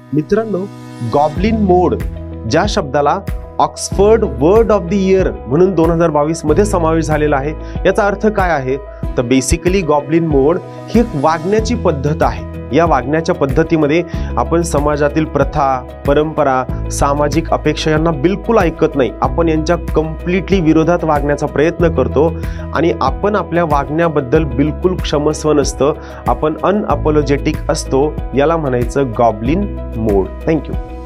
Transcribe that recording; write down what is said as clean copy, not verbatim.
मित्रांनो, goblin mode ज्या शब्दाला Oxford word of the year म्हणून 2022 मध्ये समावेश झालेला आहे, याचा अर्थ काय आहे तर बेसिकली गॉब्लिन मोड ही एक वागण्याची पद्धत आहे. या वागण्याच्या पद्धतीमध्ये आपण समाजातील प्रथा, परंपरा, सामाजिक अपेक्षा यांना बिलकुल ऐकत नाही. आपण यांच्या कम्प्लिटली विरोधात वागण्याचा प्रयत्न करतो आणि आपण आपल्या वागण्याबद्दल बिलकुल क्षमस्व नसतं. आपण अनअपोलॉजेटिक असतो. याला म्हणायचं गॉब्लिन मोड. थँक्यू.